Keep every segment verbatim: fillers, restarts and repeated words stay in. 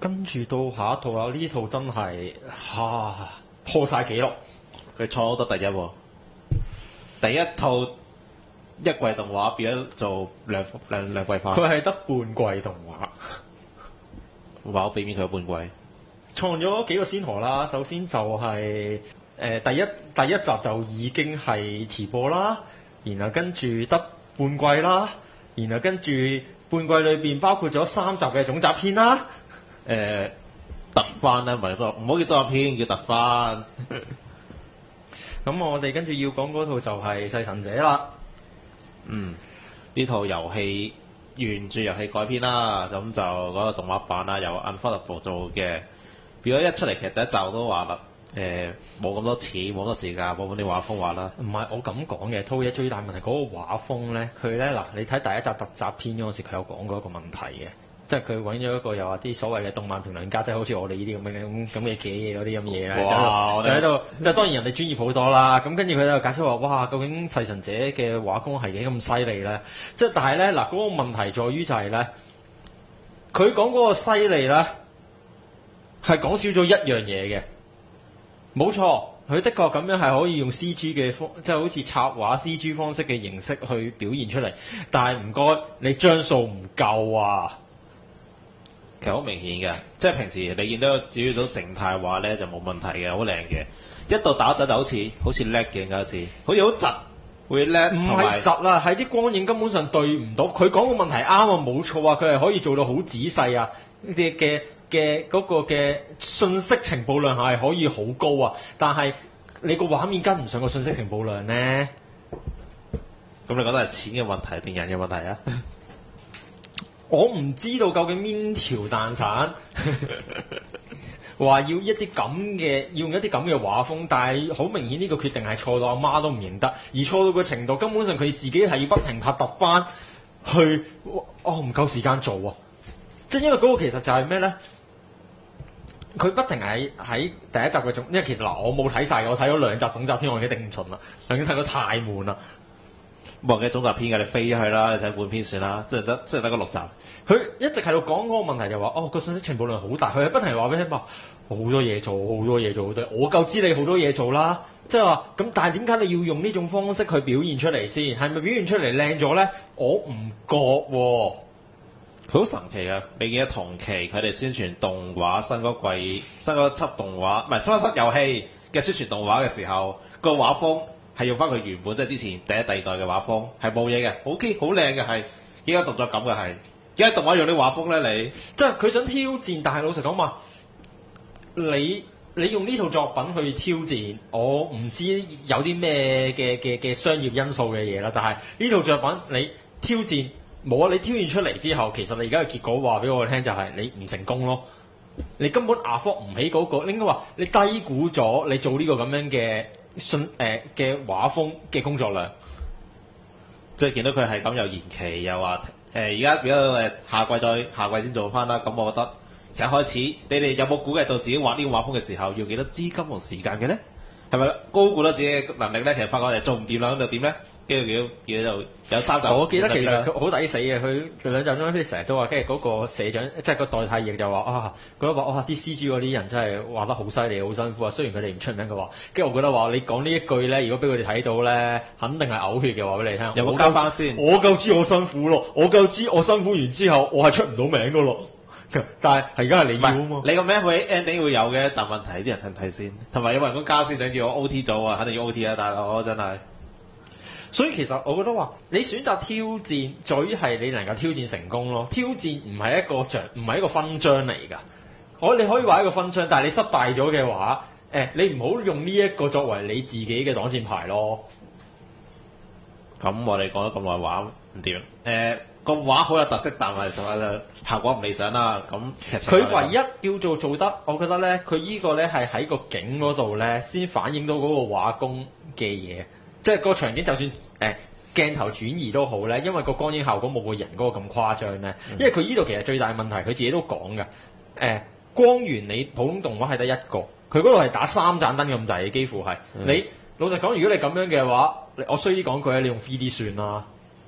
跟住到下一套啦，呢套真係嚇破晒紀錄， 佢創好多第一喎。第一套一季動畫變咗做兩兩兩季化， 佢係得半季動畫。 話我俾面佢半季。 創咗幾個先河啦，首先就係、是、誒、呃、第一第一集就已經係遲播啦，然後跟住得半季啦，然後跟住半季裏邊包括咗三集嘅總集篇啦。 誒、呃、特番啦，唔係唔好叫總集篇，叫特番。 咁我哋跟住要講嗰套就係《細神者》啦。 嗯，呢套遊戲原著遊戲改編啦，咁就嗰個動畫版啦，由 Unfoldable 做嘅。如果一出嚟，其實第一集我都話啦，誒冇咁多錢，冇咁多時間，冇咁啲畫風畫啦。 唔係我咁講嘅，套嘢最大問題嗰、那個畫風咧，佢咧嗱，你睇第一集特集篇嗰陣時，佢有講過一個問題嘅，即係佢揾咗一個又話啲所謂嘅動漫評論家，即係好似我哋呢啲咁嘅咁咁嘅嘅嘢嗰啲咁嘢咧， 哇就喺度，即係當然人哋專業好多啦。咁跟住佢喺度解釋話，哇，究竟細神者嘅畫工係幾咁犀利咧？即係但係咧嗱，嗰、那個問題在於就係咧，佢講嗰個犀利咧。係講少咗一樣嘢嘅，冇錯，佢的確咁樣係可以用 C G 嘅方，即係好似插畫 C G 方式嘅形式去表現出嚟。但係唔該，你張數唔夠啊！ 其實好明顯嘅，即係平時你見到主要到靜態畫咧就冇問題嘅，好靚嘅。一到打陣就好似好似叻嘅，好似好似好窒，會叻。 唔係窒啦，係啲光影根本上對唔到。佢講個問題啱啊，冇錯啊，佢係可以做到好仔細啊，啲嘅。嘅嗰個嘅信息情報量係可以好高啊，但係你個畫面跟唔上個信息情報量呢？ 咁你覺得係錢嘅問題定人嘅問題啊？ 我唔知道究竟邊條蛋散話要一啲咁嘅，要用一啲咁嘅畫風，但係好明顯呢個決定係錯到阿媽都唔認得，而錯到個程度根本上佢自己係要不停拍突翻去，哦唔夠時間做啊！即係因為嗰個其實就係咩呢？佢不停喺喺第一集嘅總，因為其實嗱我冇睇晒嘅，我睇咗兩集總集篇，我已經頂唔順啦，已經睇到太悶啦。 冇人嘅總集篇嘅，你飛咗去啦，你睇半篇算啦，即係得即係得個六集。 佢一直喺度講嗰個問題就話，哦個信息情報量好大，佢係不停話俾你聽話，好多嘢做，好多嘢做，好多，我夠知你好多嘢做啦。即係話咁，但係點解你要用呢種方式去表現出嚟先？係咪表現出嚟靚咗呢？我唔覺喎。 佢好神奇啊！你記得同期佢哋宣傳動畫新嗰季新嗰輯動畫，唔係新嗰輯遊戲嘅宣傳動畫嘅時候，個畫風係用翻佢原本即係之前第一、第二代嘅畫風，係冇嘢嘅，OK 好靚嘅係，點解動作咁嘅係？點解動畫用啲畫風咧？你即係佢想挑戰，但係老實講話，你你用呢套作品去挑戰，我唔知有啲咩嘅嘅嘅商業因素嘅嘢啦。但係呢套作品你挑戰。冇啊！你挑戰出嚟之後，其實你而家嘅結果話俾我聽就係你唔成功咯。你根本 afford 唔起嗰個，應該話你低估咗你做呢個咁樣嘅信誒嘅畫風嘅工作量。 即係見到佢係咁又延期，又話誒而家變咗誒下季再下季先做翻啦。咁我覺得其實開始你哋有冇估計到自己畫呢個畫風嘅時候要幾多資金同時間嘅咧？係咪高估咗自己嘅能力咧？其實發覺我哋做唔掂啦，咁就點咧？跟住叫叫就有三集。 我記得其實佢好抵死嘅，佢佢兩集中佢成日都話，跟住嗰個社長即係個代替役就話啊，覺得話哇啲 C G 嗰啲人真係畫得好犀利，好辛苦啊。雖然佢哋唔出名嘅話，跟住我覺得話你講呢一句咧，如果俾佢哋睇到咧，肯定係嘔血嘅話俾你聽。 有冇交翻先？ 我夠知我辛苦咯，我夠知我辛苦完之後，我係出唔到名嘅咯。但係而家係你要啊嘛， 你個名會 ending 會有嘅，但問題啲人睇睇先，同埋有冇人工加先想叫我 O T 組啊，肯定要 O T 啊，大佬真係。 所以其實我覺得話，你選擇挑戰，在於係你能夠挑戰成功咯。挑戰唔係一個獎，唔係一個勳章嚟㗎。我你可以話一個勳章，但係你失敗咗嘅話，誒、欸、你唔好用呢一個作為你自己嘅擋箭牌咯。 咁我哋講咗咁耐畫唔掂，誒個畫好有特色，但係就效果唔理想啦。咁佢唯一叫做做得，我覺得咧，佢依個咧係喺個景嗰度咧，先反映到嗰個畫工嘅嘢。即係個場景，就算誒、呃、鏡頭轉移都好咧，因為個光影效果冇個人嗰個咁誇張咧。嗯、因為佢依度其實最大嘅問題，佢自己都講㗎。誒、呃、光源你普通動畫係得一個，佢嗰度係打三盞燈咁滯嘅，幾乎係。嗯、你老實講，如果你咁樣嘅話，我衰啲講句咧，你用 three D 算啦。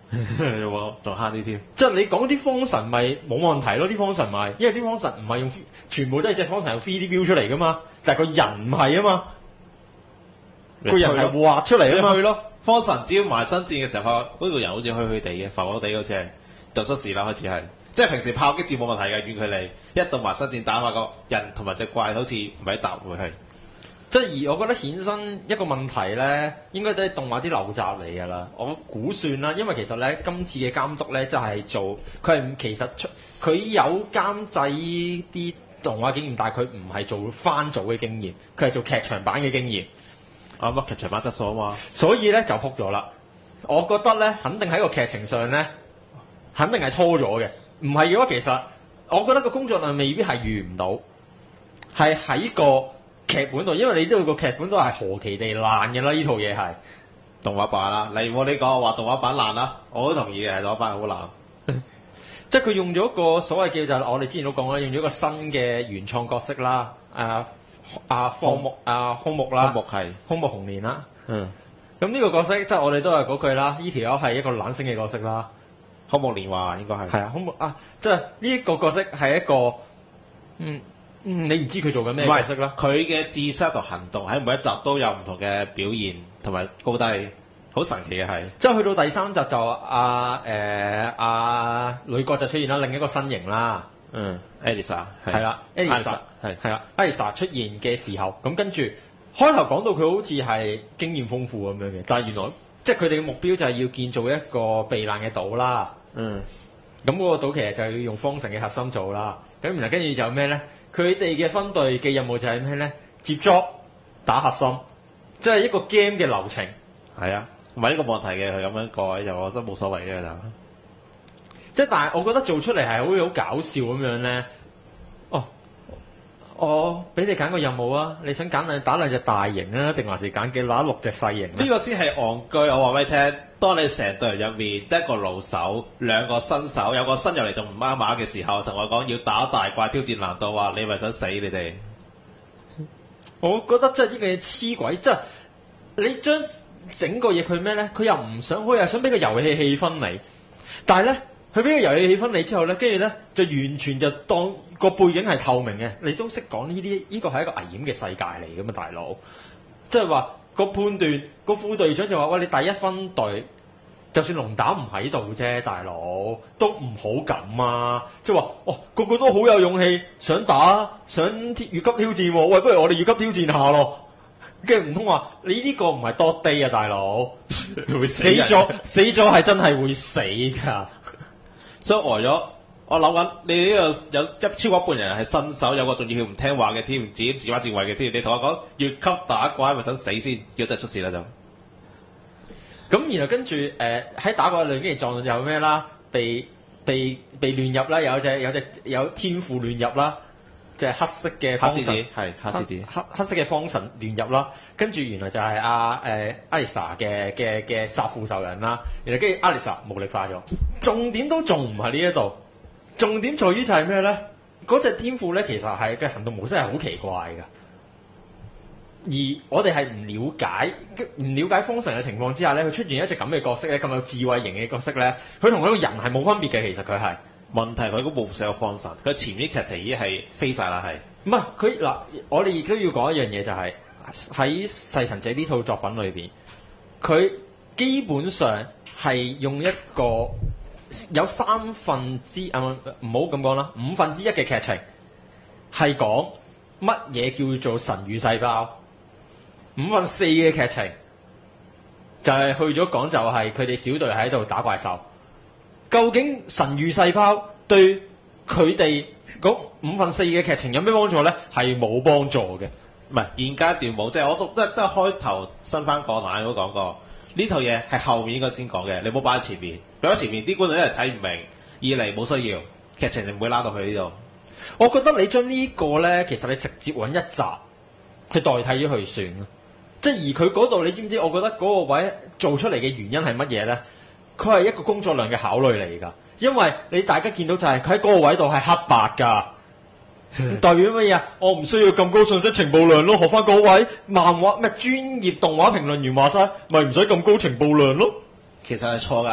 仲慳啲添。 即係你講啲方神咪冇問題咯，啲方神咪，因為啲方神唔係用全部都係隻方神用 three D view 出嚟噶嘛，但係個人唔係啊嘛，個人係畫出嚟啊嘛。 去咯，方神只要埋身戰嘅時候，嗰、那個人好似虛虛地嘅，浮浮地好似係就出事啦，開始係。即係平時炮擊戰冇問題嘅，遠距離一到埋身戰打下個人同埋隻怪好似唔係一搭會係。 即係而我覺得衍生一個問題咧，應該都係動畫啲陋習嚟㗎啦。我估算啦，因為其實咧今次嘅監督咧就係、是、做佢係其實出佢有監製啲動畫經驗，但係佢唔係做番組嘅經驗，佢係做劇場版嘅經驗。 啊乜劇場版質素啊嘛， 所以咧就撲咗啦。我覺得咧肯定喺個劇情上咧，肯定係拖咗嘅。唔係嘅話，其實我覺得個工作量未必係完唔到，係喺個劇本度，因為你知道個劇本都係何其地爛嘅啦，呢套嘢係動畫版啦。例如我呢個話動畫版爛啦，我都同意嘅，動畫版好爛。 即係佢用咗個所謂叫就係我哋之前都講啦，用咗個新嘅原創角色啦，啊啊荒木啊空木啦， 荒木係空木紅蓮啦。 嗯。 咁呢個角色即係我哋都係嗰句啦，呢條友係一個冷星嘅角色啦。 空木蓮話應該係。 係啊，空木啊，即係呢一個角色係一個嗯。嗯，你唔知佢做緊咩角色啦？ 佢嘅自殺同行動喺每一集都有唔同嘅表現同埋高低，好神奇嘅係。 即係去到第三集就阿誒阿女角就出現啦，另一個身形啦。 嗯 Elisa 係啦 Elisa 係係啦 Elisa 出現嘅時候，咁跟住開頭講到佢好似係經驗豐富咁樣嘅，但係原來即係佢哋嘅目標就係要建造一個避難嘅島啦。 嗯。 咁嗰個島其實就係要用方城嘅核心做啦。咁然後跟住就咩咧？佢哋嘅分隊嘅任務就係咩咧？接 job 打核心，即係一個 game 嘅流程。 係啊，唔係呢個冇問題嘅，佢咁樣改就我覺得冇所謂嘅就。 即係但係我覺得做出嚟係好似好搞笑咁樣咧。哦，我俾你揀個任務啊！你想揀兩打兩隻大型啊，定還是揀幾打六隻細型？ 呢個先係戇居，我話俾你聽。當你成隊人入面得一個老手、兩個新手，有個新入嚟仲唔啱碼嘅時候，同我講要打大怪挑戰難度，話你咪想死你哋？ 我覺得真係呢個嘢黐鬼，即係你將整個嘢佢咩咧？佢又唔想，佢又想俾個遊戲氣氛你，但係咧佢俾個遊戲氣氛你之後咧，跟住咧就完全就當個背景係透明嘅，你都識講呢啲，呢個係一個危險嘅世界嚟㗎嘛，大佬，即係話。個判斷個副隊長就話：喂，你第一分隊，就算龍膽唔喺度啫，大佬都唔好咁啊！即係話，哦，個個都好有勇氣，想打，想越級挑戰喎。喂，不如我哋越級挑戰下咯。跟住唔通話你呢個唔係多 day 啊，大佬，會死咗，死咗係真係會死㗎。 所以呆咗。我諗緊，你呢度有一超過一半人係新手，有個仲要唔聽話嘅添，自己自把自為嘅添。你同我講越級打怪咪想死先，叫真係出事啦就。 咁然後跟住誒喺打怪裏跟住撞到就有咩啦？被被被亂入啦，有隻有隻有天賦亂入啦，即係黑色嘅黑獅子係黑獅子黑黑色嘅方神亂入啦。跟住原來就係阿誒 Alisa 嘅嘅嘅殺父仇人啦。然後跟住 Alisa 無力化咗，重點都仲唔係呢一度。重點在於就係咩咧？嗰隻天賦咧，其實係嘅行動模式係好奇怪㗎。而我哋係唔了解、唔了解方神嘅情況之下咧，佢出現一隻咁嘅角色咧，咁有智慧型嘅角色咧，佢同佢個人係冇分別嘅。其實佢係問題，佢嗰部唔使有方神，佢前面劇情已經係飛晒啦，係唔係佢嗱？我哋亦都要講一樣嘢，就係喺《細神者》呢套作品裏邊，佢基本上係用一個。有三分之啊唔好咁講啦，五分之一嘅劇情係講乜嘢叫做神與細胞，五分四嘅劇情就係、是、去咗講就係佢哋小隊喺度打怪獸。究竟神與細胞對佢哋嗰五分四嘅劇情有咩幫助咧？係冇幫助嘅， 唔係現階段冇，即係我都都都係開頭新番講台都講過。呢套嘢係後面應該先講嘅，你唔好擺喺前面。擺喺前面啲觀眾一嚟睇唔明，二嚟冇需要，劇情就唔會拉到去呢度。 我覺得你將呢個咧，其實你直接揾一集去代替咗佢算啦。即係而佢嗰度，你知唔知？我覺得嗰個位做出嚟嘅原因係乜嘢咧？佢係一個工作量嘅考慮嚟㗎。因為你大家見到就係佢喺嗰個位度係黑白㗎。代表乜嘢啊？我唔需要咁高信息情報量咯，學翻嗰位漫畫咩專業動畫評論員話齋，咪唔使咁高情報量咯。 其實係錯㗎，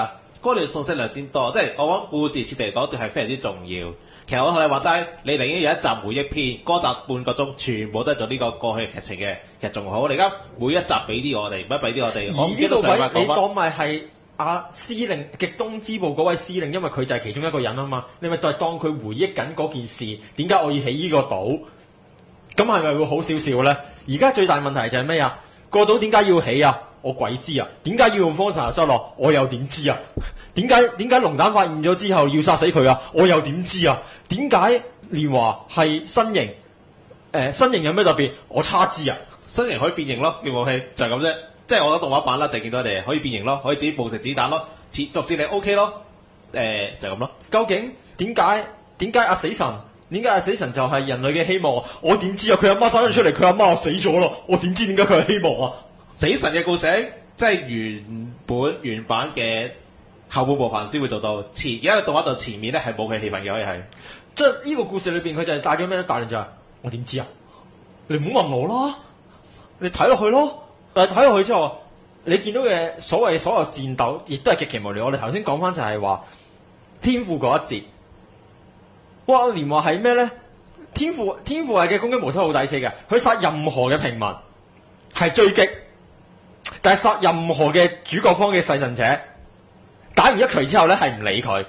嗰段信息量先多，即係我講故事設定嗰段係非常之重要。其實我同你話齋，你寧願有一集回憶篇，嗰集半個鐘，全部都係做呢個過去嘅劇情嘅，其實仲好。你而家每一集俾啲我哋，唔係俾啲我哋。我唔記得上一你講咪係阿司令極東支部嗰位司令，因為佢就係其中一個人啊嘛。你咪就係當佢回憶緊嗰件事，點解我要起呢個島？咁係咪會好少少咧？而家最大問題就係咩啊？個島點解要起啊？我鬼知啊！點解要用方神收落？我又點知啊？點解點解龍蛋發現咗之後要殺死佢啊？我又點知啊？點解蓮華係新型？誒、呃、新型有咩特別？我差知啊！ 新型可以變形咯，件武器就係咁啫。即係我覺得動畫版啦，就見到你哋可以變形咯，可以自己佈食子彈咯，接逐漸你 O K 咯。誒、呃、就係咁咯。究竟點解點解阿死神？點解阿死神就係人類嘅希望？我點知啊？佢阿媽生咗出嚟，佢阿媽死咗咯。我點知點解佢係希望啊？死神嘅故事即係原本原版嘅後半部分先會做到，前而家嘅動畫度前面咧係冇佢戲份嘅，可以係。即係呢個故事裏邊佢就係帶咗咩咧？帶嚟就係我點知啊？你唔好問我啦，你睇落去咯。但係睇落去之後，你見到嘅所謂所有戰鬥，亦都係極其無聊。我哋頭先講翻就係話天賦嗰一節，哇！連話係咩咧？天賦天賦係嘅攻擊模式好抵死嘅，佢殺任何嘅平民係追擊。但係殺任何嘅主角方嘅勢神者，打完一錘之後咧係唔理佢，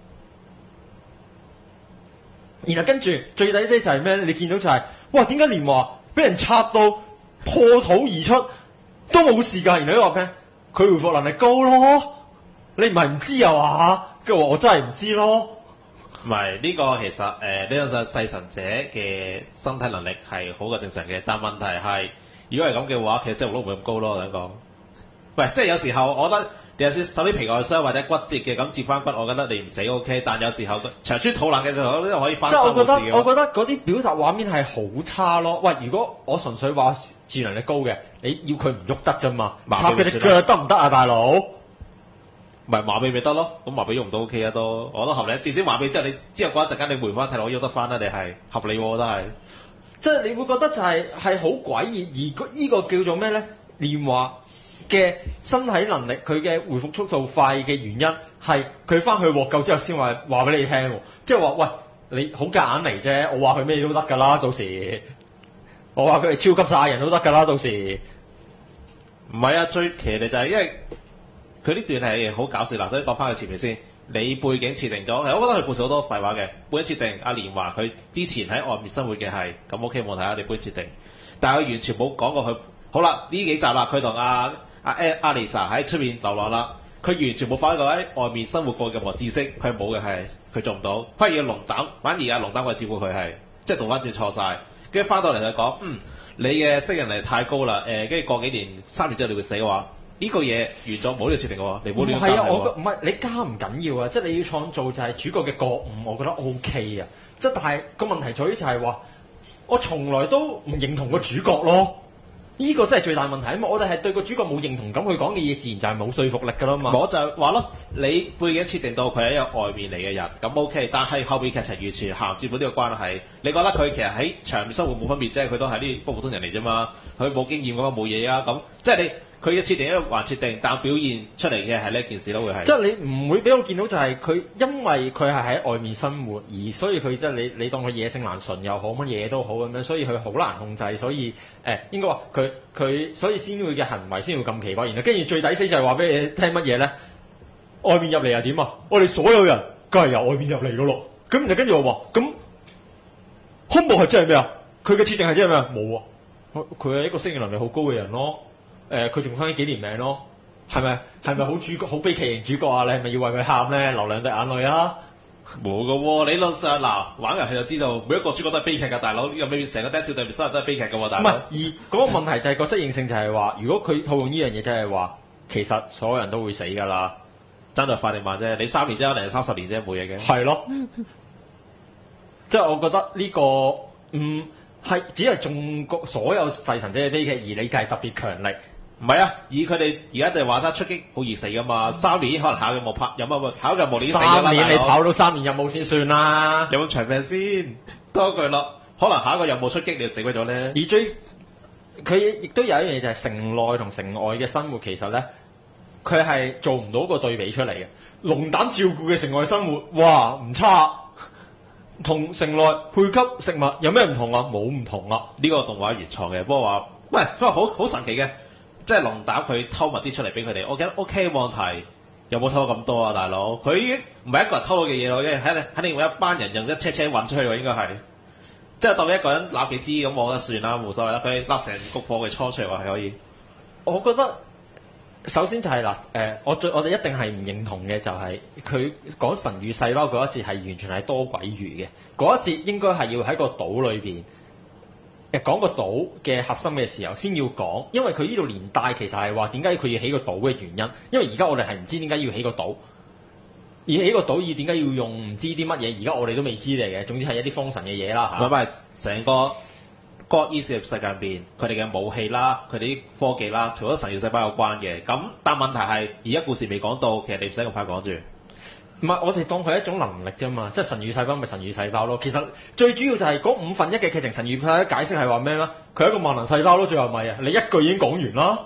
然後跟住最抵死就係咩咧？你見到就係、是，哇！點解連話俾人插到破土而出都冇事㗎？然後你話咩？佢回復能力高咯，你唔係唔知啊嘛？跟住話我真係唔知咯。唔係呢個其實誒呢個就係勢神者嘅身體能力係好過正常嘅，但問題係如果係咁嘅話，其實死亡率唔會咁高咯。我想講。喂，即係有時候，我覺得有時受啲皮外傷或者骨折嘅咁接翻骨，我覺得你唔死 OK。但有時候長穿肚腩嘅時候，都可以翻生冇事嘅。即係我覺得，我覺得嗰啲表達畫面係好差咯。喂，如果我純粹話智能力高嘅，你要佢唔喐得啫嘛，插佢隻腳得唔得啊，大佬？唔係麻痹咪得咯，咁麻痹喐唔到 OK 啊都，我覺得合理。至少麻痹之後，你之後嗰一陣間你回翻睇落喐得翻啦，你係合理喎，我覺得係。即係你會覺得就係係好詭異，而呢個叫做咩咧？蓮華嘅身體能力，佢嘅回復速度快嘅原因係佢翻去獲救之後先話話俾你聽，即係話喂，你好夾硬嚟啫，我話佢咩都得㗎啦，到時我話佢係超級殺人都得㗎啦，到時唔係啊，最騎呢就係因為佢呢段係好搞笑嗱，所以講翻去前面先。你背景設定咗，係我覺得佢故事好多廢話嘅。背景設定，阿蓮華佢之前喺外面生活嘅係咁 OK 冇睇下你背景設定，但係佢完全冇講過佢。好啦，呢幾集啦，佢同阿阿阿麗莎喺出面流浪啦，佢完全冇發揮過喺外面生活過嘅任何知識，佢冇嘅係佢做唔到。反而龍膽，反而阿龍膽佢照顧佢係，即係倒翻轉錯晒。跟住翻到嚟就講，嗯，你嘅適應能力太高啦，誒，跟住過幾年三年之後你會死嘅話。呢個嘢完咗冇呢個設定嘅喎，你冇亂加係啊，我唔係你加唔緊要啊，即係你要創造就係主角嘅覺悟，我覺得 O K 啊。即係但係個問題在於就係話，我從來都唔認同個主角咯。呢、這個先係最大問題啊嘛！我哋係對個主角冇認同感，佢講嘅嘢自然就係冇說服力㗎啦嘛。我就話咯，你背景設定到佢係一個外面嚟嘅人，咁 O K。但係後面劇情完全銜接到呢個關係，你覺得佢其實喺場面生活冇分別啫，佢都係啲普通人嚟啫嘛。佢冇經驗咁啊冇嘢啊咁，即係你。佢嘅設定一個還設定，但表現出嚟嘅係呢件事都會係。即係你唔會俾我見到就係佢，因為佢係喺外面生活，而所以佢即係你你當佢野性難馴又好，乜嘢都好咁樣，所以佢好難控制，所以誒、欸、應該話佢佢所以先會嘅行為先會咁奇怪。然後跟住最抵死就係話俾你聽乜嘢咧？外面入嚟又點啊？我哋所有人梗係由外面入嚟噶咯。咁然後跟住我話咁恐怖係真係咩啊？佢嘅設定係真係咩啊？冇啊！佢係一個適應能力好高嘅人咯。誒佢仲翻幾年命咯，係咪係咪好主角好悲劇型主角啊？你係咪要為佢喊咧，流兩滴眼淚啊？冇㗎喎，理論上嗱玩遊戲就知道每一個主角都係悲劇㗎，大佬又未成個 Death 小隊所有人都係悲劇㗎喎，大佬。唔係，而嗰個問題就係個適應性就係話，如果佢套用呢樣嘢，就係話其實所有人都會死㗎啦，爭在快定慢啫。你三年啫，定係三十年啫，冇嘢嘅。係咯，即係我覺得呢、這個嗯係只係中國所有勢神者嘅悲劇，而你計特別強力。唔係啊，以佢哋而家哋話齋出擊好易死噶嘛，三年可能考嘅冇拍，有乜考嘅冇年死啦。三年你跑到三年任務先算啦，有冇長命先？多句咯，可能下一個任務出擊你就死鬼咗咧。而最佢亦都有一樣嘢就係城內同城外嘅生活，其實咧佢係做唔到個對比出嚟嘅。 龍膽照顧嘅城外生活，哇唔差，同城內配給食物有咩唔同啊？冇唔同啊！ 呢個動畫原創嘅，不過話喂，不過好好神奇嘅，即係龍膽佢偷物啲出嚟俾佢哋，我覺得 OK 冇問題。有冇偷咁多啊，大佬？佢已經唔係一個人偷到嘅嘢咯，因為肯定肯定會一班人用一車車運出去喎，應該係。即係當一個人攬幾支咁，我覺得算啦，冇所謂啦。佢笠成局貨嘅倉出嚟話係可以。 我覺得首先就係、是、嗱，誒、呃，我最我哋一定係唔認同嘅就係佢講神與細胞嗰一節係完全係多鬼餘嘅，嗰一節應該係要喺個島裏邊。誒講個島嘅核心嘅時候先要講，因為佢呢度連帶其實係話點解佢要起個島嘅原因，因為而家我哋係唔知點解要起個島，而起個島而點解要用唔知啲乜嘢，而家我哋都未知嚟嘅，總之係一啲封神嘅嘢啦嚇。 唔係唔係，成個 God East 世界入邊，佢哋嘅武器啦，佢哋啲科技啦，除咗神與細胞有關嘅，咁但問題係而家故事未講到，其實你唔使咁快講住。 唔係，我哋當佢係一種能力啫嘛，即係神與細胞咪神與細胞咯。其實最主要就係嗰五分一嘅劇情，神與細胞解釋係話咩咧？佢係一個萬能細胞咯，最後咪啊！你一句已經講完啦。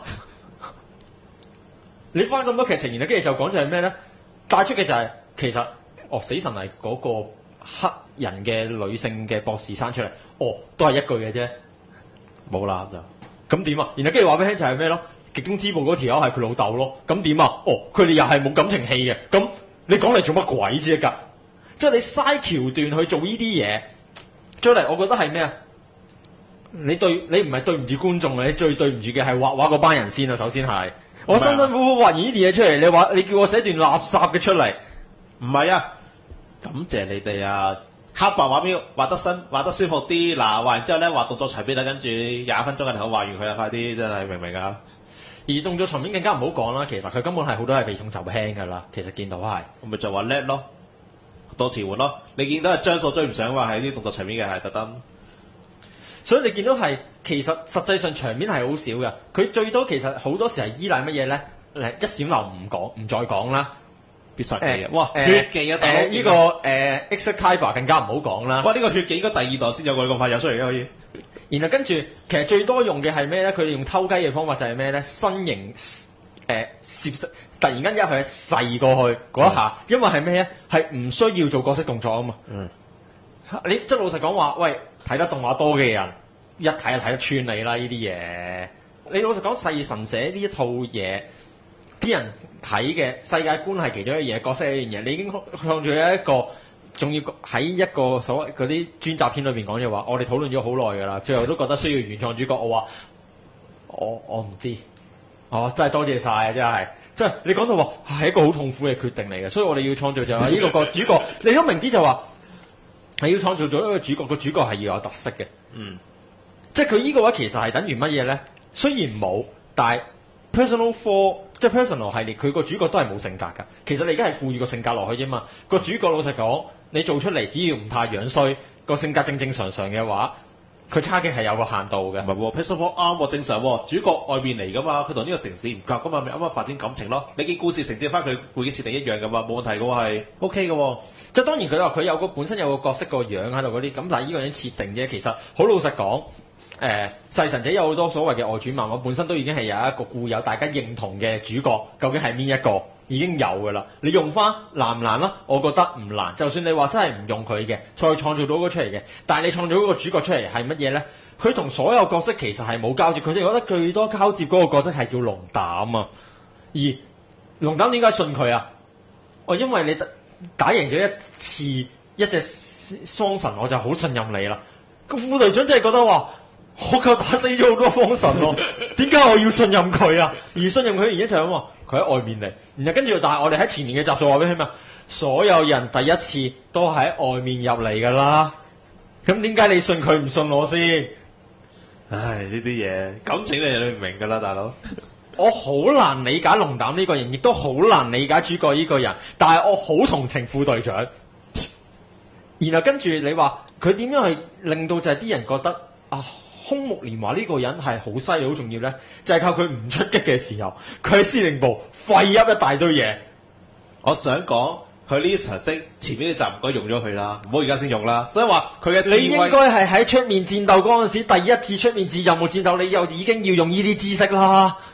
你翻咁多劇情，然後跟住就講就係咩咧？帶出嘅就係、是、其實哦，死神係嗰個黑人嘅女性嘅博士生出嚟，哦，都係一句嘅啫， 冇啦就。 咁點啊？然後跟住話俾你聽就係咩咯？極東支部嗰條友係佢老豆咯，咁點啊？哦，佢哋又係冇感情戲嘅，咁。你講嚟做乜鬼啫？㗎，即係你嘥橋段去做呢啲嘢，再嚟我覺得係咩啊？你對你唔係對唔住觀眾，你最對唔住嘅係畫畫嗰班人先啊！首先係，我辛辛苦苦畫完呢啲嘢出嚟，你話你叫我寫段垃圾嘅出嚟， 唔係啊！感謝你哋啊！黑白畫面畫得新，畫得舒服啲。嗱，畫完之後咧，畫動作場面啦，跟住廿分鐘嘅頭畫完佢啦，快啲！真係明唔明啊？ 而動作場面更加唔好講啦，其實佢根本係好多係避重就輕㗎啦。其實見到係， 我咪就話叻咯，多詞換咯。你見到係張數追唔上話係啲動作場面嘅係特登， 所以你見到係其實實際上場面係好少嘅。佢最多其實好多時係依賴乜嘢咧？誒一閃流唔講唔再講啦， 必殺技啊！哇， 誒血技啊！ 誒呢個誒 Excalibur 更加唔好講啦。 哇！呢、這個血技應該第二代先有個咁快有出嚟嘅可以。 然後跟住，其實最多用嘅係咩咧？佢哋用偷雞嘅方法就係咩咧？身形誒攝突然間一下細過去嗰一下，嗯、因為係咩咧？係唔需要做角色動作啊嘛。嗯。你即係老實講話，喂，睇得動畫多嘅人一睇就睇得穿你啦呢啲嘢。你老實講，細神寫呢一套嘢，啲人睇嘅世界觀係其中一樣嘢，角色係一樣嘢，你已經創造咗一個。仲要喺一個所謂嗰啲專集片裏邊講嘅話，我哋討論咗好耐㗎啦，最後都覺得需要原創主角。我話我我唔知，哦真係多謝晒啊！真係，即係你講到話係一個好痛苦嘅決定嚟嘅，所以我哋要創造就係呢個個主角，你都明知就話係要創造咗一個主角，個主角係要有特色嘅。嗯，即係佢呢個話其實係等於乜嘢咧？雖然冇，但係 Persona four 即係 Persona 系列，佢個主角都係冇性格㗎。其實你而家係賦予個性格落去啫嘛。個主角老實講。你做出嚟只要唔太樣衰，個性格正正常常嘅話，佢差嘅係有個限度嘅。 唔係喎 Persona four 啱喎，正常喎。主角外面嚟噶嘛，佢同呢個城市唔夾噶嘛，咪啱啱發展感情咯。你見故事承接翻佢背景設定一樣噶嘛，冇問題嘅喎係 OK 嘅喎。 即係當然佢話佢有個本身有個角色個樣喺度嗰啲，咁但係呢個人設定啫。其實好老實講，誒、呃、細神者有好多所謂嘅外傳漫畫，本身都已經係有一個固有大家認同嘅主角，究竟係邊一個？已經有㗎啦，你用翻難唔難啦？我覺得唔難。就算你話真係唔用佢嘅，再創造到嗰個出嚟嘅，但係你創造嗰個主角出嚟係乜嘢咧？佢同所有角色其實係冇交接，佢哋覺得最多交接嗰個角色係叫龍膽啊。而龍膽點解信佢啊？哦，因為你打贏咗一次一隻雙神，我就好信任你啦。個副隊長真係覺得話，我夠打死咗好多方神咯，點解我要信任佢啊？而信任佢嘅原因就係咁，佢喺外面嚟，然後跟住但係我哋喺前面嘅集數話俾你聽嘛，所有人第一次都喺外面入嚟㗎啦，咁點解你信佢唔信我先？ 唉，呢啲嘢感情你你唔明㗎啦，大佬。 我好難理解龍膽呢個人，亦都好難理解主角呢個人，但係我好同情副隊長。然後跟住你話佢點樣去令到就係啲人覺得啊？空木蓮華呢個人係好犀利好重要咧，就係、是、靠佢唔出擊嘅時候，佢喺司令部廢噏一大堆嘢。 我想講佢呢常識前面嘅集唔該用咗佢啦，唔好而家先用啦。所以話佢嘅你應該係喺出面戰鬥嗰陣時，第一次出面戰任務戰鬥，你又已經要用呢啲知識啦。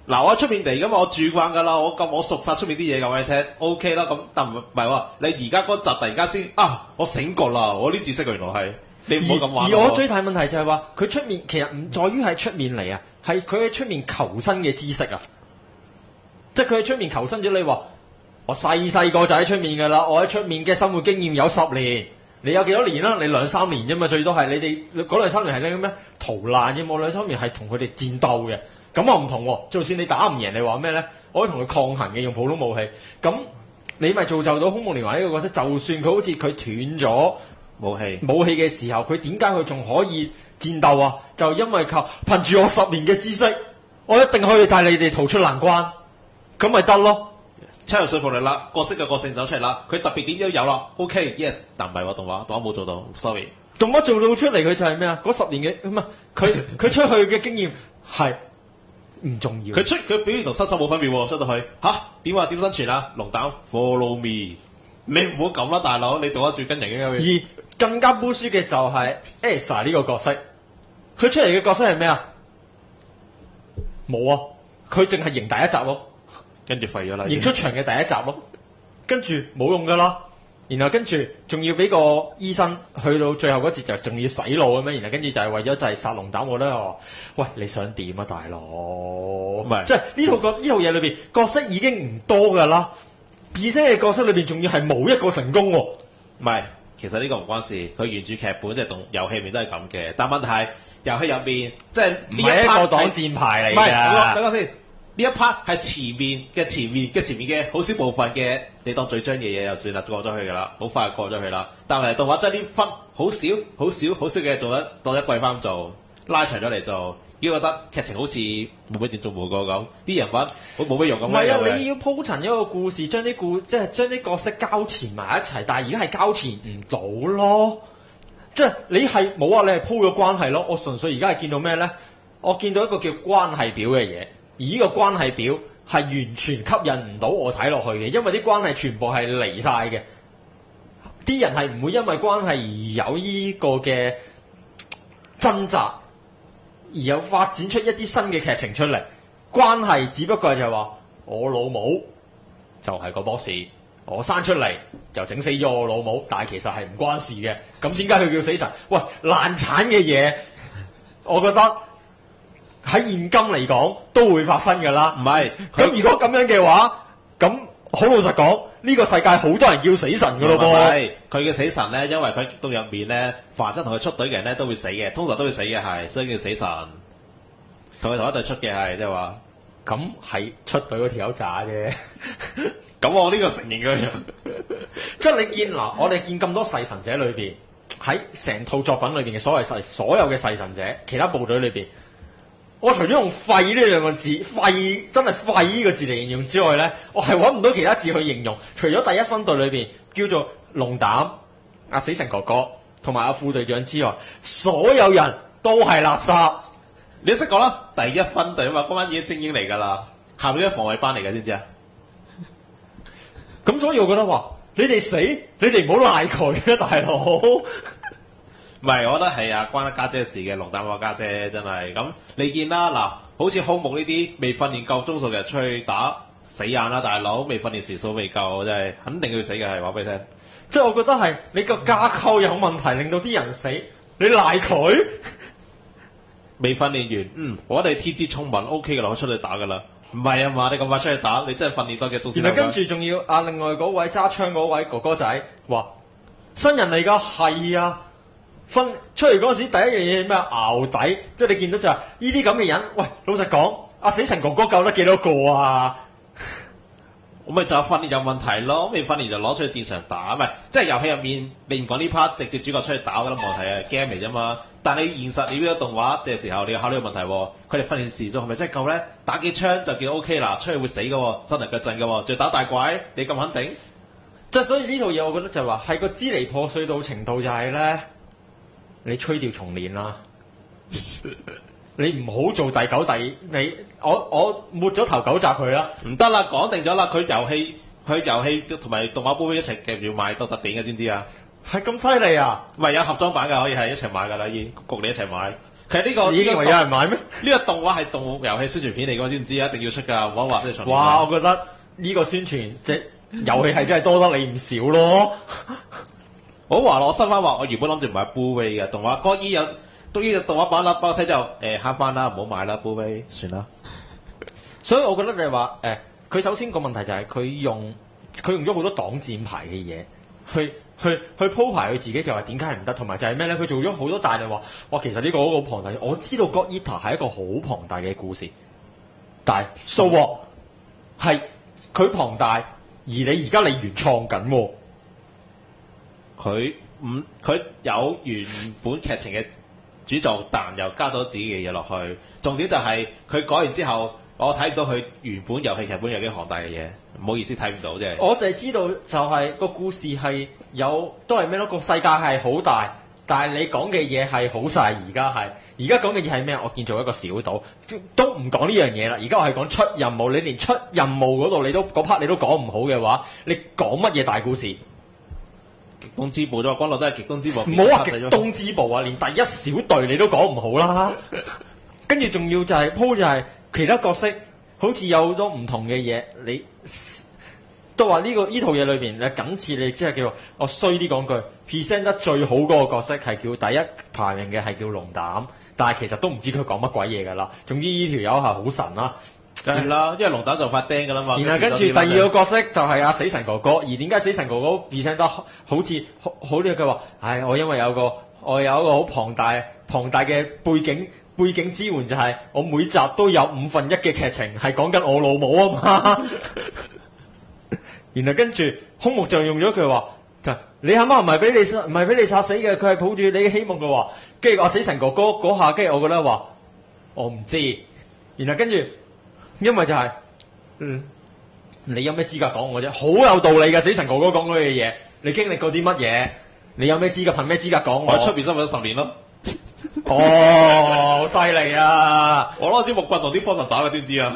嗱，我喺出面嚟噶嘛，我住慣㗎啦，我咁我熟晒出面啲嘢㗎，我你聽 OK 啦。咁但唔唔係喎，你而家嗰集突然間先啊，我醒覺啦，我啲知識原來係你唔好咁玩。 而我最大問題就係話，佢出面其實唔在於喺出面嚟啊，係佢喺出面求生嘅知識啊。即係佢喺出面求生咗，你話我細細個就喺出面㗎啦，我喺出面嘅生活經驗有十年，你有幾多年啦？你兩三年啫嘛，最多係你哋嗰兩三年係呢咩逃難嘅，我兩三年係同佢哋戰鬥嘅。咁我唔同喎，就算你打唔贏，你話咩咧？我可以同佢抗衡嘅，用普通武器。咁你咪造就到空夢連環呢個角色，就算佢好似佢斷咗武器武器嘅時候，佢點解佢仲可以戰鬥啊？就因為靠憑住我十年嘅知識，我一定可以帶你哋逃出難關，咁咪得咯。 超有說服力啦，角色嘅個性走出嚟啦，佢特別點都有啦 ，OK yes，但唔係喎動畫，動畫冇做到 ，sorry。 動畫做到出嚟佢就係咩啊？嗰十年嘅唔係佢佢出去嘅經驗係唔重要。 佢出佢表現同新手冇分別喎，出到去吓點話點生存啊？龍膽 follow me，你唔好咁啦，大佬，你動畫最跟人嘅。 而更加煲書嘅就係 Elsa 呢個角色，佢出嚟嘅角色係咩啊？冇啊，佢淨係贏第一集咯。 跟住廢咗啦， 贏出場嘅第一集咯，跟住冇用噶啦，然後跟住仲要俾個醫生去到最後嗰節就仲要洗腦咁樣，然後跟住就係為咗就係殺龍膽，我覺得話喂你想點啊大佬？唔係即係呢套角呢套嘢裏邊角色已經唔多噶啦，而且嘅角色裏邊仲要係冇一個成功喎。 唔係，其實呢個唔關事，佢原著劇本即係動遊戲入面都係咁嘅，但問題係遊戲入面即係唔係一個擋箭牌嚟㗎。 唔係，等我先。呢一 part 係前面嘅前面嘅前面嘅好少部分嘅，你當最章嘅嘢就算啦，過咗去㗎啦，好快就過咗去啦。但係動畫將啲分好少、好少、好少嘅做一當一季翻做，拉長咗嚟做，依覺得劇情好似冇乜點做冇過咁，啲人物好冇乜用咁。 唔係啊，你要鋪陳一個故事，將啲故即係將啲角色交纏埋一齊，但係而家係交纏唔到咯。即係你係冇啊，你係鋪咗關係咯。我純粹而家係見到咩咧？我見到一個叫關係表嘅嘢。而呢個關係表係完全吸引唔到我睇落去嘅，因為啲關係全部係離晒嘅，啲人係唔會因為關係而有呢個嘅掙扎，而有發展出一啲新嘅劇情出嚟。關係只不過就係話我老母就係個 boss，我生出嚟就整死咗我老母，但係其實係唔關事嘅。咁點解佢叫死神？喂，爛產嘅嘢，我覺得。喺現今嚟講都會發生㗎啦， 唔係咁如果咁樣嘅話，咁好老實講，呢、這個世界好多人叫死神㗎咯噃。 係佢嘅死神咧，因為佢激動入面咧，凡真同佢出隊嘅人咧都會死嘅，通常都會死嘅係，所以叫死神。同佢同一隊出嘅係，即係話， 咁係出隊嗰條友渣啫。 咁我呢個承認嘅， 即係你見嗱，我哋見咁多噬神者裏邊，喺成套作品裏邊嘅所謂噬所有嘅噬神者，其他部隊裏邊。我除咗用廢呢兩個字，廢真係廢呢個字嚟形容之外咧，我係揾唔到其他字去形容。除咗第一分隊裏邊叫做龍膽、阿死神哥哥同埋阿副隊長之外，所有人都係垃圾。 你識講啦，第一分隊啊嘛，嗰班已經精英嚟㗎啦，下面啲防衛班嚟嘅，知唔知啊？ 咁所以我覺得話，你哋死，你哋唔好賴佢啊，大佬。 唔係，我覺得係啊，關得家姐事嘅，龍膽個家姐真係咁。你見啦，嗱，好似空木呢啲未訓練夠鐘數嘅人出去打死硬啦，大佬未訓練時數未夠，真係肯定要死嘅，係話俾你聽。 即係我覺得係你個架構有問題，令到啲人死，你賴佢？ 未訓練完，嗯，我哋天資聰敏 O K 嘅啦，我出去打㗎啦。唔係啊嘛，你咁快出去打，你真係訓練多幾鐘先。 然後跟住仲要啊，另外嗰位揸槍嗰位哥哥仔話新人嚟㗎，係啊。分出嚟嗰陣時，第一樣嘢咩淆底，即係你見到就係呢啲咁嘅人。喂，老實講，阿死神哥哥救得幾多個啊？ 我咪就係訓練有問題咯，未訓練就攞出去戰場打，唔係即係遊戲入面你唔講呢 part，直接主角出去打㗎啦，冇問題啊 game 嚟啫嘛。但係你現實你呢個動畫嘅時候，你要考慮個問題喎，佢哋訓練時數係咪真係夠咧？打幾槍就叫 O K 啦，出去會死㗎喎，真係腳震㗎喎，仲要打大怪，你咁肯定？ 即係所以呢套嘢，我覺得就係話係個支離破碎到程度就係咧。你吹掉重練啦，你唔好做第九第你我我抹咗頭九集佢啦， 唔得啦，講定咗啦，佢遊戲佢遊戲同埋動畫杯一齊夾住買到特典嘅，知唔知啊？ 係咁犀利啊！ 唔係有盒裝版㗎，可以係一齊買㗎啦，已經焗你一齊買。 其實呢個你認為有人買咩？ 呢個動畫係動遊戲宣傳片嚟嘅，知唔知啊？一定要出㗎，冇得話即係重。 哇！我覺得呢個宣傳即係遊戲係真係多得你唔少咯。 我話我新番話，我原本諗住買 Blu-ray 嘅動畫，嗰依有都依個動畫版啦，幫我睇就誒慳翻啦，唔好買啦 Blu-ray 算啦。 所以我覺得就係話誒，佢、呃、首先個問題就係佢用佢用咗好多擋箭牌嘅嘢去去去鋪排佢自己，就話點解係唔得，同埋就係咩咧？佢做咗好多大量話，哇！其實呢個好龐大，我知道 God Eater 係一個好龐大嘅故事，但係 so what 係佢龐大，而你而家你原創緊喎。 佢唔佢有原本劇情嘅主軸，但又加咗自己嘅嘢落去。重點就係佢改完之後，我睇唔到佢原本遊戲劇本有幾龐大嘅嘢，唔好意思睇唔到啫。 我就係知道就係個故事係有都係咩咯？個世界係好大，但係你講嘅嘢係好細。而家係而家講嘅嘢係咩？我建造一個小島，都都唔講呢樣嘢啦。而家我係講出任務，你連出任務嗰度你都嗰 part 你都講唔好嘅話，你講乜嘢大故事？ 極東之部咗，講落都係極東之部。 唔好話極東之部啊，連第一小隊你都講唔好啦。跟住仲要就係、是、鋪就係其他角色，好似有好多唔同嘅嘢，你都話呢、這個呢套嘢裏邊，你僅次你即係叫我衰啲講句 present 得最好嗰個角色係叫第一排名嘅係叫龍膽，但係其實都唔知佢講乜鬼嘢㗎啦。總之呢條友係好神啦。 梗係啦，因為龍膽就發釘㗎啦嘛。 然後跟住第二個角色就係阿死神哥哥，而點解死神哥哥 present 得好似好好呢？佢話：唉，我因為有個我有一個好龐大龐大嘅背景背景支援，就係我每集都有五分一嘅劇情係講緊我老母啊嘛。然後跟住空木就用咗句話，就你阿媽唔係俾你唔係俾你殺死嘅，佢係抱住你嘅希望嘅話。跟住阿死神哥哥嗰下，跟住我覺得話我唔知。然後跟住。因為就係、是，嗯，你有咩資格講我啫？好有道理嘅，死神哥哥講嗰啲嘢，你經歷過啲乜嘢？你有咩資格？憑咩資格講我？ 我喺出邊生活咗十年咯。 哦，好犀利啊！ 我攞支木棍同啲科神打嘅，知唔知啊？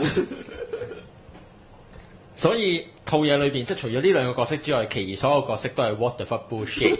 所以套嘢裏邊，即係除咗呢兩個角色之外，其餘所有角色都係 what the fuck bullshit。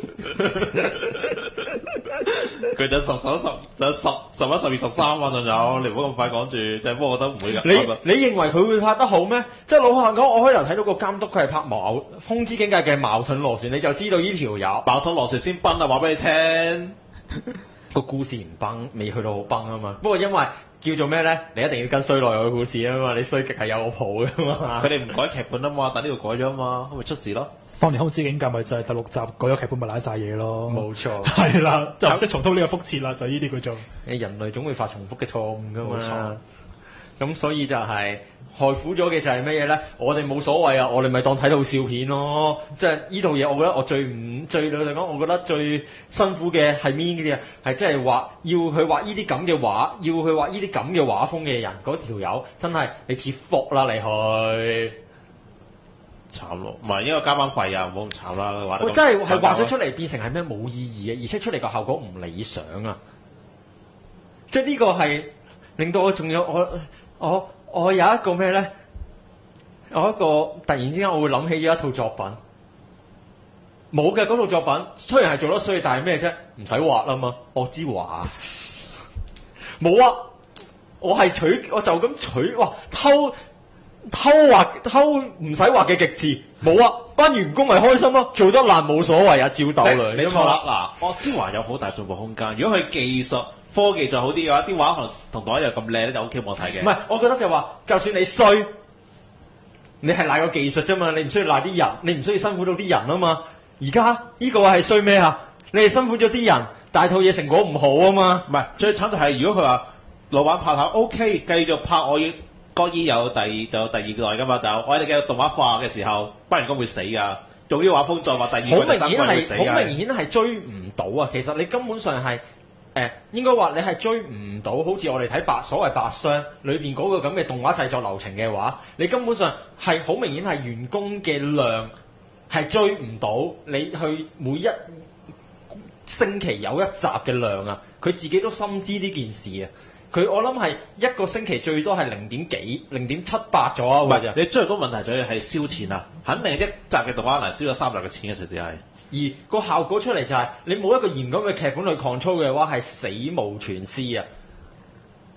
佢就十九十就十十一十二十三啊，仲有你唔好咁快講住，即係不過我覺得唔會㗎。 你你認為佢會拍得好咩？即係老實講，我開頭睇到個監督佢係拍矛風之境界嘅矛盾螺旋，你就知道呢條友矛盾螺旋先崩啊！話俾你聽， 個故事唔崩，未去到好崩啊嘛。不過因為叫做咩咧？你一定要跟衰落去嘅故事啊嘛，你衰極係有個譜㗎嘛。 佢哋唔改劇本啊嘛，但呢度改咗啊嘛，咁咪出事咯。 當年《空之境界》咪就係第六集改咗劇本咪賴晒嘢咯。 冇錯， 係啦，就唔識重蹈呢個覆轍啦，就呢啲叫做。 誒人類總會犯重複嘅錯誤㗎嘛。 冇錯。 咁所以就係、是、害苦咗嘅就係乜嘢咧？我哋冇所謂啊，我哋咪當睇套笑片咯。即係呢套嘢，我覺得我最唔最老實講，我覺得最辛苦嘅係邊啲啊？係即係畫要去畫呢啲咁嘅畫，要去畫呢啲咁嘅畫風嘅人，嗰條友真係你似福啦，你去。 慘咯，唔係應該加班費啊，唔好咁慘啦，畫得。 我真係係畫咗出嚟變成係咩冇意義嘅，而且出嚟個效果唔理想啊！即係呢個係令到我仲有我我我有一個咩咧？我一個突然之間我會諗起咗一套作品，冇嘅嗰套作品雖然係做得衰，但係咩啫？唔使畫啊嘛，惡之華冇啊！我係取我就咁取哇偷。偷畫偷唔使畫嘅極致，冇啊！班員工咪開心咯，做得爛冇所謂啊，照鬥量。 你錯啦，嗱，惡之華有好大進步空間。如果佢技術科技再好啲嘅話，啲畫可能同講一樣咁靚咧，就 O K 冇睇嘅。 唔係，我覺得就話，就算你衰，你係賴個技術啫嘛，你唔需要賴啲人，你唔需要辛苦到啲人啊嘛。而家呢個係衰咩啊？你係辛苦咗啲人，但係套嘢成果唔好啊嘛。 唔係，最慘就係如果佢話老闆拍下 O K，繼續拍我要。哥伊有第二就有第二代㗎嘛，就我哋嘅動畫化嘅時候，班員工會死㗎。用呢個畫風再畫第二季、第三季會死㗎。 好明顯係追唔到啊！其實你根本上係誒、呃、應該話你係追唔到，好似我哋睇白所謂白箱裏邊嗰個咁嘅動畫製作流程嘅話，你根本上係好明顯係員工嘅量係追唔到你去每一星期有一集嘅量啊！佢自己都深知呢件事啊！佢我諗係一個星期最多係零點幾、零點七八咗啊！ 唔係，你追到問題就係燒錢啊！肯定一集嘅動畫能燒咗三集嘅錢嘅，隨時係。 而個效果出嚟就係、是、你冇一個嚴謹嘅劇本去 control 嘅話，係死無全屍啊！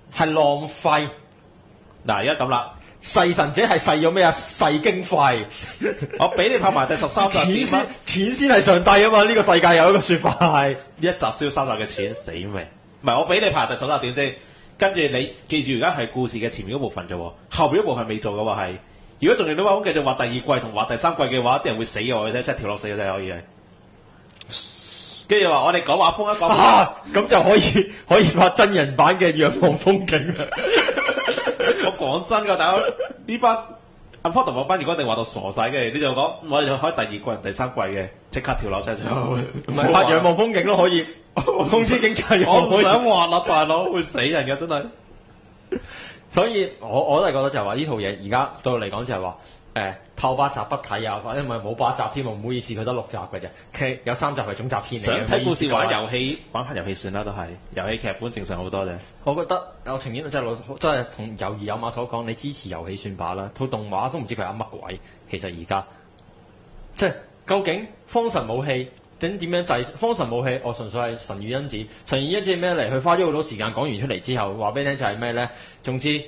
係浪費。 嗱，而家咁啦， 噬神者係噬咗咩啊？噬經費。 我俾你拍埋第十三集錢點啊先？錢先係上帝啊嘛！呢、個世界有一個説法係一集燒三集嘅錢死未？唔係，我俾你拍第十集點先，跟住你記住而家係故事嘅前面嗰部分啫喎，後邊嗰部分未做嘅喎係。如果仲要你畫風繼續畫第二季同畫第三季嘅話，啲人會死嘅喎，你睇七條落死嘅真係可以係。跟住話我哋講畫風一講， 啊，咁就可以可以拍真人版嘅《仰望風景》啦。 我講真㗎，大佬呢班 Unfortunate 班如果一定畫到傻晒嘅，你就講我哋就開第二季、第三季嘅，即刻跳樓出咗。 唔係拍《仰望風景》都可以，公司經濟我唔可以。 想畫啦，大佬會死人嘅真係。 所以我我都係覺得就係話呢套嘢而家對我嚟講就係話誒頭八集不睇啊，因為冇八集添喎，唔好意思，佢得六集嘅啫。佢有三集係總集篇嚟嘅。 想睇故事玩遊。 遊戲，玩翻遊戲算啦，都係遊戲劇本正常好多啫。 我覺得我情願真係老真係同有義有馬所講，你支持遊戲算罷啦。套動畫都唔知佢噏乜鬼，其實而家即係究竟方神武器點點樣制？方神武器我純粹係神與因子，神與因子係咩嚟？佢花咗好多時間講完出嚟之後，話俾你聽就係咩咧？總之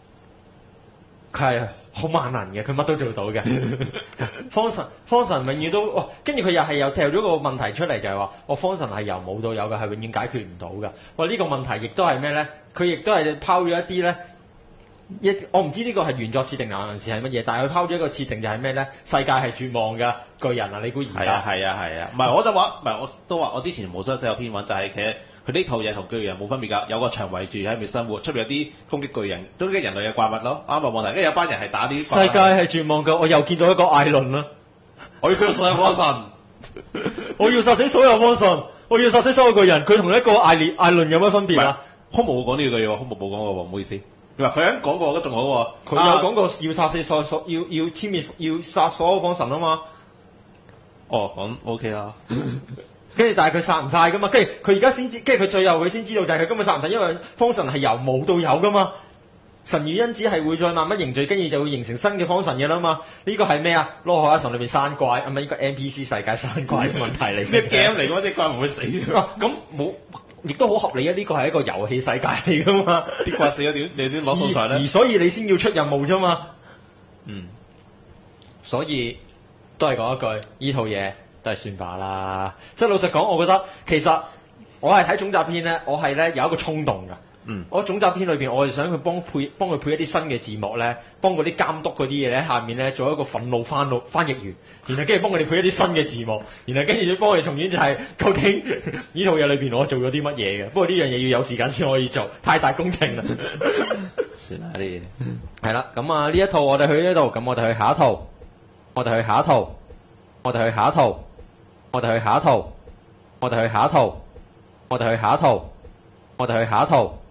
佢係好萬能嘅，佢乜都做到嘅。方神方神永遠都哇，跟住佢又係又掉咗個問題出嚟，就係話我方神係由冇到有嘅，係永遠解決唔到嘅。哇！呢、個問題亦都係咩咧？佢亦都係拋咗一啲咧。一我唔知呢個係原作設定還是係乜嘢，但係佢拋咗一個設定就係咩咧？世界係絕望嘅巨人啊！你估而係啊家？ 係啊係啊，唔係我就話，唔係我都話，我之前無雙寫有篇文就係其實佢呢套嘢同巨人冇分別㗎，有個牆圍住喺入面生活，出面有啲攻擊巨人、攻擊人類嘅怪物咯，啱冇問題。跟住有班人係打啲世界係絕望嘅，我又見到一個艾倫啦。 我要上火神， 我要殺死所有方神，我要殺死所有巨人。佢同一個艾列艾倫有乜分唔係別啊？ 空無講呢句嘢喎，空無冇講過喎，唔好意思。唔係佢喺講過都仲好喎， 佢有講過要殺死所所要要殲滅要殺所有方神啊嘛。 哦，咁 OK 啦。 跟住但係佢殺唔晒噶嘛，跟住佢而家先知，跟住佢最後佢先知道就係佢根本殺唔晒，因為方神係由冇到有噶嘛。神與因子係會再慢慢凝聚，跟住就會形成新嘅方神嘅啦嘛。呢個係咩啊？《羅海一堂》裏邊山怪，係咪呢個 N P C 世界山怪嘅問題嚟嘅？ 咩 game 嚟嗰隻怪唔會死㗎？ 啊咁冇，亦都好合理啊！呢個係一個遊戲世界嚟噶嘛。 啲怪死咗點？你點攞素材而而咧？ 所以你先要出任務啫嘛。 嗯， 所以都係講一句，呢套嘢都係算罷啦。即係老實講，我覺得其實我係睇總集篇咧，我係咧有一個衝動㗎。 嗯， 我總集篇裏邊，我係想佢幫配幫佢配一啲新嘅字幕咧，幫嗰啲監督嗰啲嘢咧，下面咧做一個憤怒翻譯翻譯員，然後跟住幫佢哋配一啲新嘅字幕，然後跟住再幫佢哋重演就係、究竟呢套嘢裏邊我做咗啲乜嘢嘅。不過呢樣嘢要有時間先可以做，太大工程啦。 算啦啲嘢。 係啦，咁啊呢一套我哋去呢度，咁我哋去下一套，我哋去下一套，我哋去下一套，我哋去下一套，我哋去下一套，我哋去下一套，我哋去下一套。